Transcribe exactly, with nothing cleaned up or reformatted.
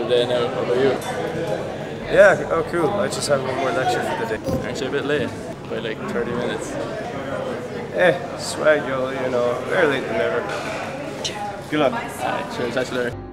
day now. What about you? Yeah, oh cool. I just have one more lecture for the day. Aren't you a bit late? By like thirty minutes. Eh, swag, yo, you know, better late than never. Good luck. Alright, cheers, catch you later.